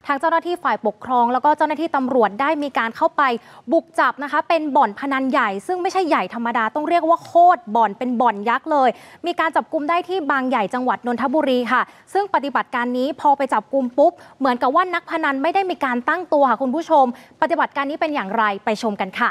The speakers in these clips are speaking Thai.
ทางเจ้าหน้าที่ฝ่ายปกครองแล้วก็เจ้าหน้าที่ตำรวจได้มีการเข้าไปบุกจับนะคะเป็นบ่อนพนันใหญ่ซึ่งไม่ใช่ใหญ่ธรรมดาต้องเรียกว่าโคตรบ่อนเป็นบ่อนยักษ์เลยมีการจับกุมได้ที่บางใหญ่จังหวัดนนทบุรีค่ะซึ่งปฏิบัติการนี้พอไปจับกุมปุ๊บเหมือนกับว่านักพนันไม่ได้มีการตั้งตัวค่ะคุณผู้ชมปฏิบัติการนี้เป็นอย่างไรไปชมกันค่ะ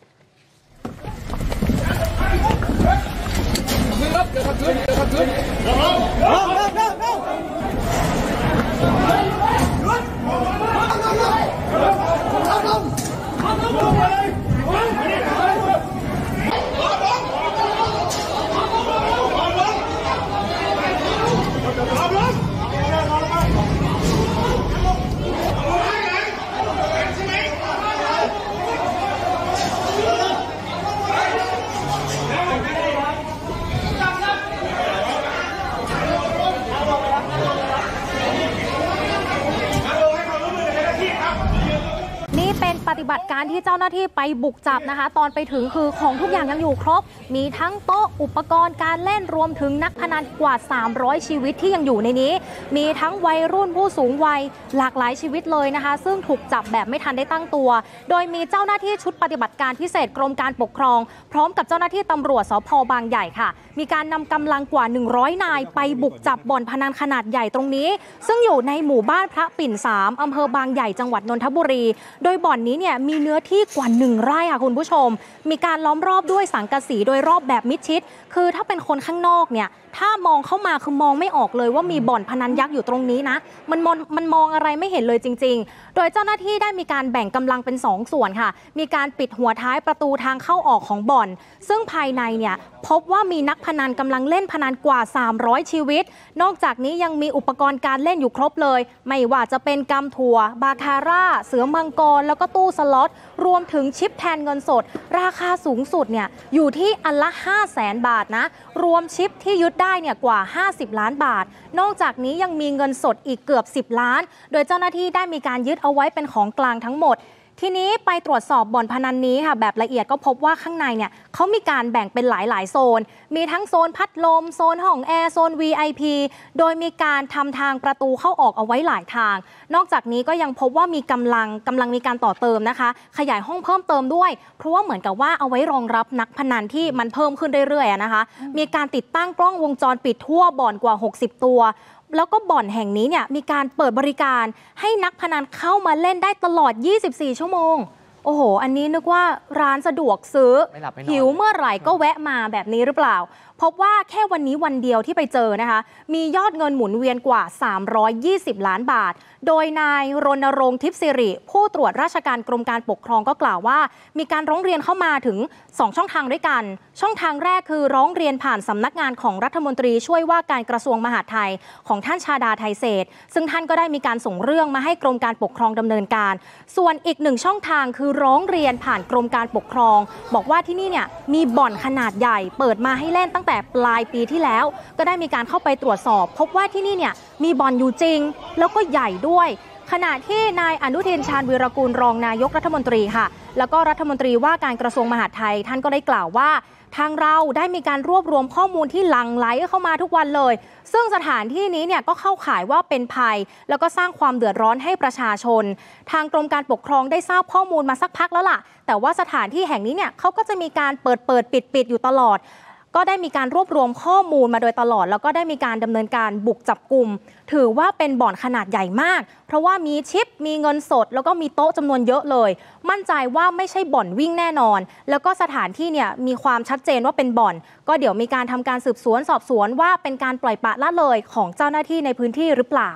ปฏิบัติการที่เจ้าหน้าที่ไปบุกจับนะคะตอนไปถึงคือของทุกอย่างยังอยู่ครบมีทั้งโต๊ะอุปกรณ์การเล่นรวมถึงนักพนันกว่า300ชีวิตที่ยังอยู่ในนี้มีทั้งวัยรุ่นผู้สูงวัยหลากหลายชีวิตเลยนะคะซึ่งถูกจับแบบไม่ทันได้ตั้งตัวโดยมีเจ้าหน้าที่ชุดปฏิบัติการพิเศษกรมการปกครองพร้อมกับเจ้าหน้าที่ตำรวจสภ.บางใหญ่ค่ะมีการนำกำลังกว่า100นายไปบุกจับบ่อนพนันขนาดใหญ่ตรงนี้ซึ่งอยู่ในหมู่บ้านพระปิ่น3อำเภอบางใหญ่จังหวัดนนทบุรีโดยบ่อนนี้เนี่ยมีเนื้อที่กว่า1ไร่ค่ะคุณผู้ชมมีการล้อมรอบด้วยสังกะสีโดยรอบแบบมิดชิดคือถ้าเป็นคนข้างนอกเนี่ยถ้ามองเข้ามาคือมองไม่ออกเลยว่ามีบ่อนพนันยักษ์อยู่ตรงนี้นะมันมองอะไรไม่เห็นเลยจริงๆโดยเจ้าหน้าที่ได้มีการแบ่งกำลังเป็น2ส่วนค่ะมีการปิดหัวท้ายประตูทางเข้าออกของบ่อนซึ่งภายในเนี่ยพบว่ามีนักพนันกำลังเล่นพนันกว่า300ชีวิตนอกจากนี้ยังมีอุปกรณ์การเล่นอยู่ครบเลยไม่ว่าจะเป็นกำถั่วบาคาร่าเสือมังกรแล้วก็ตู้สล็อตรวมถึงชิปแทนเงินสดราคาสูงสุดเนี่ยอยู่ที่อันละ 500,000 บาทนะรวมชิปที่ยึดได้เนี่ยกว่า50ล้านบาทนอกจากนี้ยังมีเงินสดอีกเกือบ10ล้านโดยเจ้าหน้าที่ได้มีการยึดเอาไว้เป็นของกลางทั้งหมดทีนี้ไปตรวจสอบบ่อนพนันนี้ค่ะแบบละเอียดก็พบว่าข้างในเนี่ยเขามีการแบ่งเป็นหลายโซนมีทั้งโซนพัดลมโซนห้องแอร์โซน VIP โดยมีการทำทางประตูเข้าออกเอาไว้หลายทางนอกจากนี้ก็ยังพบว่ามีกำลังมีการต่อเติมนะคะขยายห้องเพิ่มเติมด้วยเพราะว่าเหมือนกับว่าเอาไว้รองรับนักพนันที่มันเพิ่มขึ้นเรื่อยๆนะคะมีการติดตั้งกล้องวงจรปิดทั่วบ่อนกว่า60ตัวแล้วก็บ่อนแห่งนี้เนี่ยมีการเปิดบริการให้นักพนันเข้ามาเล่นได้ตลอด24ชั่วโมงโอ้โหอันนี้นึกว่าร้านสะดวกซื้อหิวเมื่อไหร่ก็แวะมาแบบนี้หรือเปล่าพบว่าแค่วันนี้วันเดียวที่ไปเจอนะคะมียอดเงินหมุนเวียนกว่า320ล้านบาทโดยนายรณรงค์ทิพย์สิริผู้ตรวจราชการกรมการปกครองก็กล่าวว่ามีการร้องเรียนเข้ามาถึง2ช่องทางด้วยกันช่องทางแรกคือร้องเรียนผ่านสำนักงานของรัฐมนตรีช่วยว่าการกระทรวงมหาดไทยของท่านชาดาไทเศษซึ่งท่านก็ได้มีการส่งเรื่องมาให้กรมการปกครองดำเนินการส่วนอีก1ช่องทางคือร้องเรียนผ่านกรมการปกครองบอกว่าที่นี่เนี่ยมีบ่อนขนาดใหญ่เปิดมาให้เล่นตั้งแต่ปลายปีที่แล้วก็ได้มีการเข้าไปตรวจสอบพบว่าที่นี่เนี่ยมีบ่อนอยู่จริงแล้วก็ใหญ่ด้วยขณะที่นายอนุทินชาญวีรกูลรองนายกรัฐมนตรีค่ะแล้วก็รัฐมนตรีว่าการกระทรวงมหาดไทยท่านก็ได้กล่าวว่าทางเราได้มีการรวบรวมข้อมูลที่หลั่งไหลเข้ามาทุกวันเลยซึ่งสถานที่นี้เนี่ยก็เข้าข่ายว่าเป็นภัยแล้วก็สร้างความเดือดร้อนให้ประชาชนทางกรมการปกครองได้ทราบข้อมูลมาสักพักแล้วล่ะแต่ว่าสถานที่แห่งนี้เนี่ยเขาก็จะมีการเปิดปิดอยู่ตลอดก็ได้มีการรวบรวมข้อมูลมาโดยตลอดแล้วก็ได้มีการดำเนินการบุกจับกุมถือว่าเป็นบ่อนขนาดใหญ่มากเพราะว่ามีชิปมีเงินสดแล้วก็มีโต๊ะจำนวนเยอะเลยมั่นใจว่าไม่ใช่บ่อนวิ่งแน่นอนแล้วก็สถานที่เนี่ยมีความชัดเจนว่าเป็นบ่อนก็เดี๋ยวมีการทำการสืบสวนสอบสวนว่าเป็นการปล่อยปละละเลยของเจ้าหน้าที่ในพื้นที่หรือเปล่า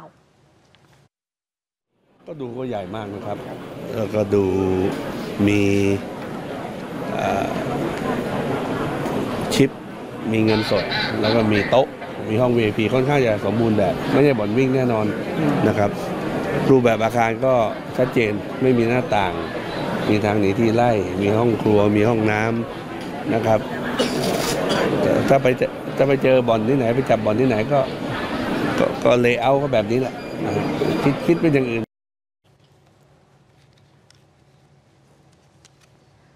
ก็ดูก็ใหญ่มากนะครับแล้วก็ดูมีชิปมีเงินสดแล้วก็มีโต๊ะมีห้อง VIP ค่อนข้างจะสมบูรณ์แบบไม่ใช่บ่อนวิ่งแน่นอนนะครับรูปแบบอาคารก็ชัดเจนไม่มีหน้าต่างมีทางหนีที่ไล่มีห้องครัวมีห้องน้ำนะครับถ้าไปเจอบ่อนที่ไหนไปจับบ่อนที่ไหนก็เลเยอร์ก็แบบนี้แหละคิดเป็นอย่างอื่น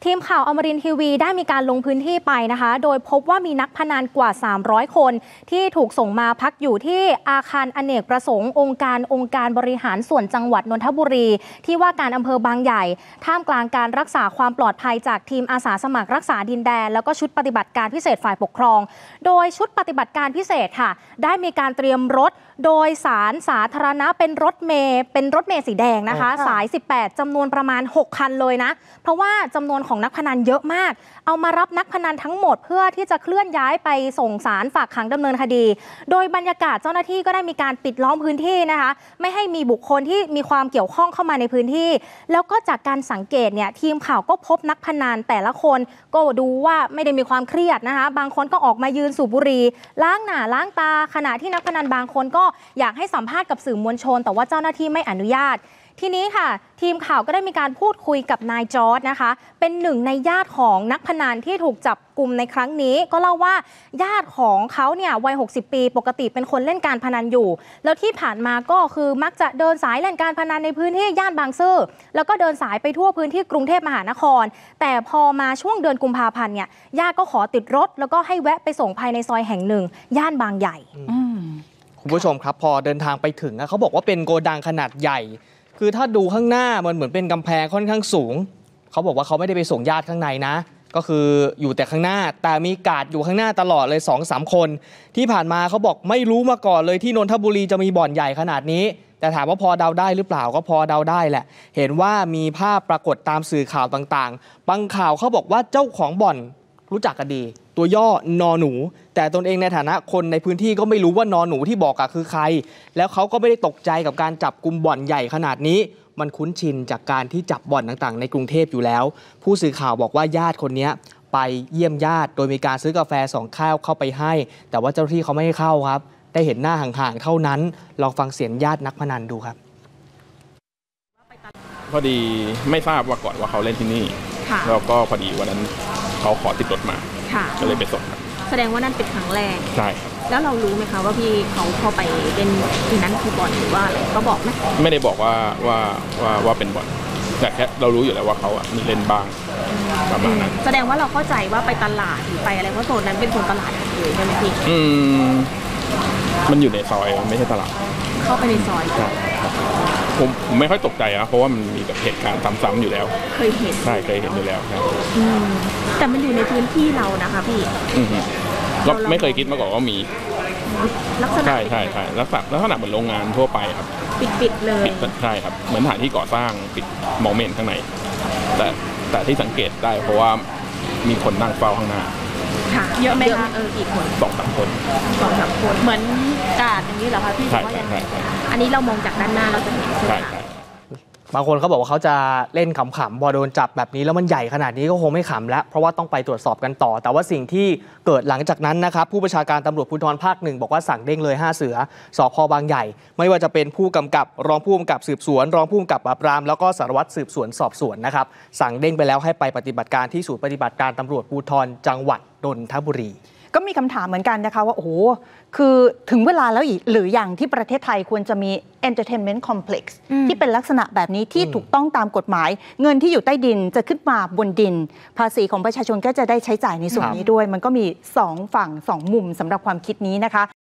ทีมข่าวอมรินทร์ทีวีได้มีการลงพื้นที่ไปนะคะโดยพบว่ามีนักพนันกว่า300คนที่ถูกส่งมาพักอยู่ที่อาคารอเนกประสงค์องค์การบริหารส่วนจังหวัดนนทบุรีที่ว่าการอำเภอบางใหญ่ท่ามกลางการรักษาความปลอดภัยจากทีมอาสาสมัครรักษาดินแดนแล้วก็ชุดปฏิบัติการพิเศษฝ่ายปกครองโดยชุดปฏิบัติการพิเศษค่ะได้มีการเตรียมรถโดยสารสาธารณะเป็นรถเมล์สีแดงนะคะสาย18จำนวนประมาณ6คันเลยนะเพราะว่าจำนวนของนักพนันเยอะมากเอามารับนักพนันทั้งหมดเพื่อที่จะเคลื่อนย้ายไปส่งศาลฝากขังดำเนินคดีโดยบรรยากาศเจ้าหน้าที่ก็ได้มีการปิดล้อมพื้นที่นะคะไม่ให้มีบุคคลที่มีความเกี่ยวข้องเข้ามาในพื้นที่แล้วก็จากการสังเกตเนี่ยทีมข่าวก็พบนักพนันแต่ละคนก็ดูว่าไม่ได้มีความเครียดนะคะบางคนก็ออกมายืนสูบบุหรี่ล้างหน้าล้างตาขณะที่นักพนันบางคนก็อยากให้สัมภาษณ์กับสื่อมวลชนแต่ว่าเจ้าหน้าที่ไม่อนุญาตทีนี้ค่ะทีมข่าวก็ได้มีการพูดคุยกับนายจอร์จนะคะเป็นหนึ่งในญาติของนักพนันที่ถูกจับกุมในครั้งนี้ก็เล่าว่าญาติของเขาเนี่ยวัย60ปีปกติเป็นคนเล่นการพนันอยู่แล้วที่ผ่านมาก็คือมักจะเดินสายเล่นการพนันในพื้นที่ย่านบางซื่อแล้วก็เดินสายไปทั่วพื้นที่กรุงเทพมหานครแต่พอมาช่วงเดือนกุมภาพันธ์เนี่ยญาติก็ขอติดรถแล้วก็ให้แวะไปส่งภายในซอยแห่งหนึ่งย่านบางใหญ่คุณผู้ชมครับพอเดินทางไปถึงเขาบอกว่าเป็นโกดังขนาดใหญ่คือถ้าดูข้างหน้ามันเหมือนเป็นกำแพงค่อนข้างสูงเขาบอกว่าเขาไม่ได้ไปส่งญาติข้างในนะก็คืออยู่แต่ข้างหน้าแต่มีการ์ดอยู่ข้างหน้าตลอดเลย 2-3 คนที่ผ่านมาเขาบอกไม่รู้มาก่อนเลยที่นนทบุรีจะมีบ่อนใหญ่ขนาดนี้แต่ถามว่าพอเดาได้หรือเปล่าก็พอเดาได้แหละเห็นว่ามีภาพปรากฏตามสื่อข่าวต่างๆบางข่าวเขาบอกว่าเจ้าของบ่อนรู้จักกันดีตัวย่อนอหนูแต่ตนเองในฐานะคนในพื้นที่ก็ไม่รู้ว่านอหนูที่บอกคือใครแล้วเขาก็ไม่ได้ตกใจกับการจับกุมบ่อนใหญ่ขนาดนี้มันคุ้นชินจากการที่จับบ่อนต่างๆในกรุงเทพอยู่แล้วผู้สื่อข่าวบอกว่าญาติคนนี้ไปเยี่ยมญาติโดยมีการซื้อกาแฟ2 แก้วเข้าไปให้แต่ว่าเจ้าหน้าที่เขาไม่ให้เข้าครับได้เห็นหน้าห่างๆเท่านั้นลองฟังเสียงญาตินักพนันดูครับพอดีไม่ทราบว่าก่อนว่าเขาเล่นที่นี่แล้วก็พอดีวันนั้นเขาขอติดรถมาก็เลยไปส่งครับแสดงว่านั่นเป็นครั้งแรกใช่แล้วเรารู้ไหมคะว่าพี่เขาเข้าไปเล่นที่นั้นคือบ่อนหรือว่าอะไรก็บอกไหมไม่ได้บอกว่าเป็นบ่อนแต่แค่เรารู้อยู่แล้วว่าเขามีเล่นบ้างประมาณนั้นแสดงว่าเราเข้าใจว่าไปตลาดหรือไปอะไรเพราะโซนนั้นเป็นโซนตลาดเลยใช่ไหมพี่มันอยู่ในซอยไม่ใช่ตลาดเข้าไปในซอยใช่ผมไม่ค่อยตกใจนะเพราะว่ามันมีแบบเหตุการณ์ซ้ำๆอยู่แล้วเคยเห็นใช่เคยเห็นอยู่แล้วใช่แต่มันอยู่ในพื้นที่เรานะคะพี่ก็ไม่เคยคิดมาก่อนว่ามีลักษณะใช่ลักษณะเหมือนโรงงานทั่วไปครับปิดเลยใช่ครับเหมือนสถานที่ก่อสร้างปิดมองไม่เห็นข้างในแต่ที่สังเกตได้เพราะว่ามีคนนั่งเฝ้าข้างหน้าค่ะเยอะไหมคะกี่คน 2-3 คนเหมือนกาดอย่างนี้เหรอคะพี่ใช่อันนี้เรามองจากด้านหน้าเราจะเห็นใช่บางคนเขาบอกว่าเขาจะเล่นขำๆพอโดนจับแบบนี้แล้วมันใหญ่ขนาดนี้ก็คงไม่ขำแล้วเพราะว่าต้องไปตรวจสอบกันต่อแต่ว่าสิ่งที่เกิดหลังจากนั้นนะครับผู้บัญชาการตำรวจภูธรภาค 1บอกว่าสั่งเด้งเลย5 เสือสภ.บางใหญ่ไม่ว่าจะเป็นผู้กำกับรองผู้กำกับสืบสวนรองผู้กำกับปราบปรามแล้วก็สารวัตรสืบสวนสอบสวนนะครับสั่งเด้งไปแล้วให้ไปปฏิบัติการที่ศูนย์ปฏิบัติการตำรวจภูธรจังหวัดนนทบุรีก็มีคำถามเหมือนกันนะคะว่าโอ้โหคือถึงเวลาแล้วอีกหรืออย่างที่ประเทศไทยควรจะมี entertainment complex ที่เป็นลักษณะแบบนี้ที่ถูกต้องตามกฎหมายเงินที่อยู่ใต้ดินจะขึ้นมาบนดินภาษีของประชาชนก็จะได้ใช้จ่ายในส่วนนี้ด้วยมันก็มี2 ฝั่ง 2 มุมสำหรับความคิดนี้นะคะ